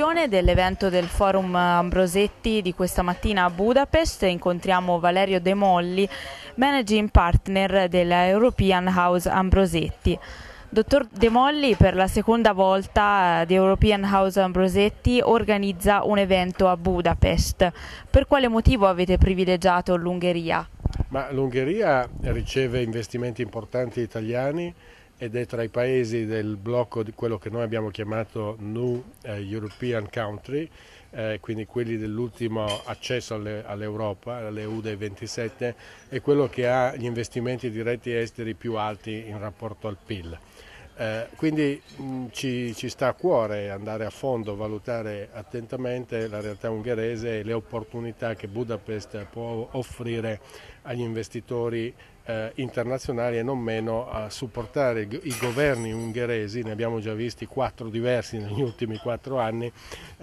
conclusione dell'evento del Forum Ambrosetti di questa mattina a Budapest incontriamo Valerio De Molli, Managing Partner della European House Ambrosetti. Dottor De Molli, per la seconda volta The European House Ambrosetti organizza un evento a Budapest. Per quale motivo avete privilegiato l'Ungheria? L'Ungheria riceve investimenti importanti italiani ed è tra i paesi del blocco di quello che noi abbiamo chiamato New European Country, quindi quelli dell'ultimo accesso all'Europa, alle EU dei 27, è quello che ha gli investimenti diretti esteri più alti in rapporto al PIL. Quindi ci sta a cuore andare a fondo, valutare attentamente la realtà ungherese e le opportunità che Budapest può offrire agli investitori internazionali e non meno a supportare i governi ungheresi, ne abbiamo già visti 4 diversi negli ultimi 4 anni,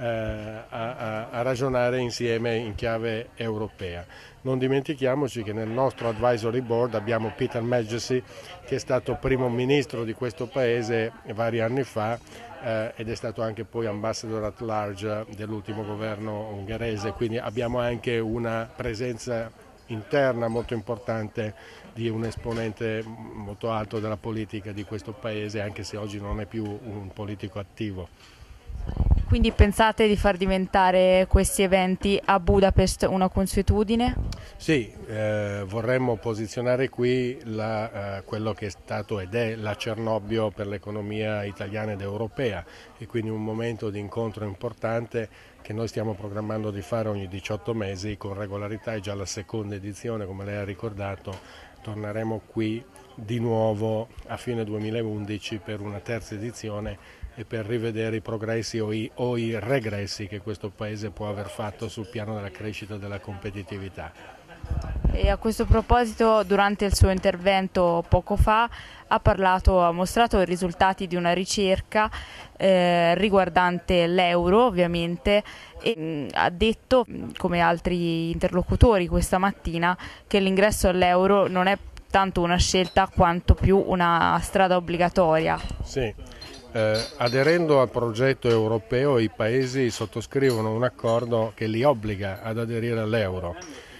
a ragionare insieme in chiave europea. Non dimentichiamoci che nel nostro advisory board abbiamo Peter Medgyessy, che è stato primo ministro di questo paese vari anni fa ed è stato anche poi ambassador at large dell'ultimo governo ungherese, quindi abbiamo anche una presenza interna molto importante di un esponente molto alto della politica di questo paese, anche se oggi non è più un politico attivo. Quindi pensate di far diventare questi eventi a Budapest una consuetudine? Sì, vorremmo posizionare qui quello che è stato ed è la Cernobbio per l'economia italiana ed europea, e quindi un momento di incontro importante che noi stiamo programmando di fare ogni 18 mesi con regolarità. È già la seconda edizione, come lei ha ricordato. Torneremo qui di nuovo a fine 2011 per una terza edizione e per rivedere i progressi o i regressi che questo Paese può aver fatto sul piano della crescita e della competitività. E a questo proposito, durante il suo intervento poco fa, ha mostrato i risultati di una ricerca riguardante l'euro, ovviamente, e ha detto, come altri interlocutori questa mattina, che l'ingresso all'euro non è tanto una scelta quanto più una strada obbligatoria. Sì. Aderendo al progetto europeo, i paesi sottoscrivono un accordo che li obbliga ad aderire all'euro.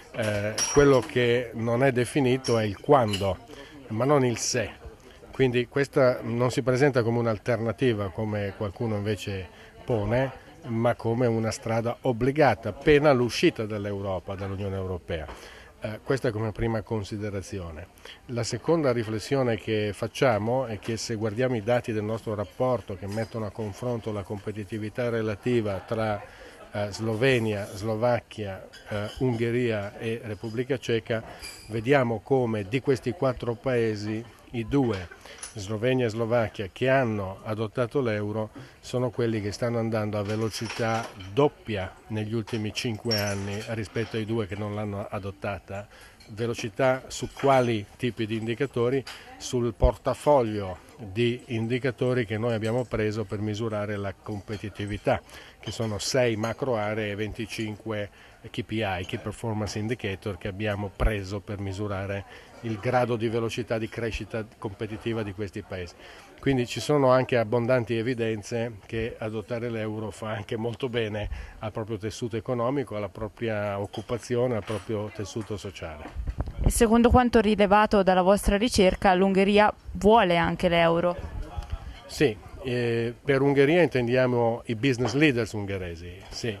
Quello che non è definito è il quando, ma non il se. Quindi questa non si presenta come un'alternativa, come qualcuno invece pone, ma come una strada obbligata, pena l'uscita dall'Europa, dall'Unione Europea. Questa come prima considerazione. La seconda riflessione che facciamo è che se guardiamo i dati del nostro rapporto che mettono a confronto la competitività relativa tra Slovenia, Slovacchia, Ungheria e Repubblica Ceca, vediamo come di questi 4 paesi i 2, Slovenia e Slovacchia, che hanno adottato l'euro sono quelli che stanno andando a velocità doppia negli ultimi 5 anni rispetto ai 2 che non l'hanno adottata. Velocità su quali tipi di indicatori? Sul portafoglio di indicatori che noi abbiamo preso per misurare la competitività, che sono 6 macro aree e 25 KPI, Key Performance Indicator, che abbiamo preso per misurare il grado di velocità di crescita competitiva di questi paesi. Quindi ci sono anche abbondanti evidenze che adottare l'euro fa anche molto bene al proprio tessuto economico, alla propria occupazione, al proprio tessuto sociale. E secondo quanto rilevato dalla vostra ricerca, l'Ungheria vuole anche l'euro? Sì, per Ungheria intendiamo i business leaders ungheresi, sì,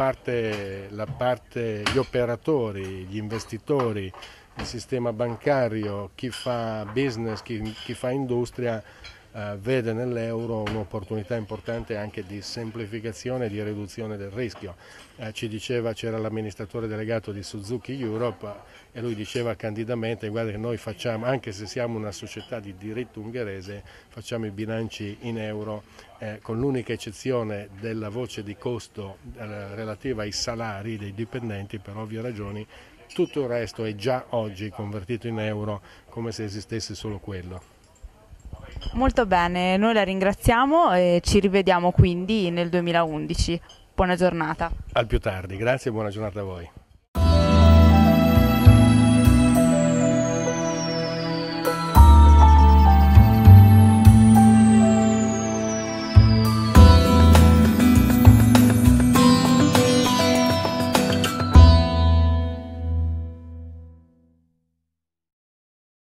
gli operatori, gli investitori, il sistema bancario, chi fa business, chi fa industria, vede nell'euro un'opportunità importante anche di semplificazione e di riduzione del rischio. Ci diceva, c'era l'amministratore delegato di Suzuki Europe e lui diceva candidamente: guarda che noi facciamo, anche se siamo una società di diritto ungherese, facciamo i bilanci in euro, con l'unica eccezione della voce di costo relativa ai salari dei dipendenti, per ovvie ragioni. Tutto il resto è già oggi convertito in euro come se esistesse solo quello. Molto bene, noi la ringraziamo e ci rivediamo quindi nel 2011. Buona giornata. Al più tardi, grazie e buona giornata a voi.